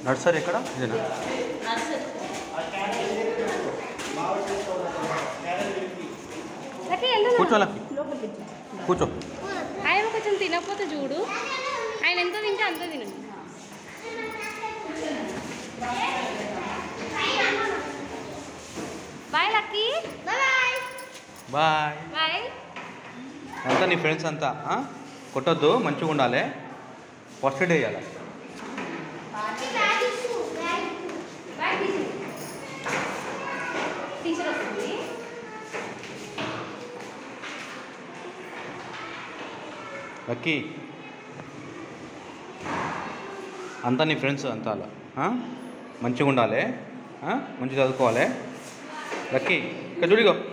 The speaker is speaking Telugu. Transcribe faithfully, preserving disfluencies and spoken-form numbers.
నర్సరీ ఎక్కడ ఇదేనా? కూర్చో కూర్చో. ఆయన కొంచెం తినకపోతే చూడు, ఆయన ఎంత తింటే అంత తినండి. Bye Lucky. Bye bye bye. అంతా నీ ఫ్రెండ్స్ అంతా కొట్టొద్దు, మంచిగా ఉండాలి. ఫస్ట్ డే ఇవ్వాలి. టీచర్ వస్తుంది. లక్కీ అంతా నీ ఫ్రెండ్స్ అంతా అలా మంచిగా ఉండాలి, మంచిగా చదువుకోవాలి. లక్కీ ఇక్కడ చూడిగో.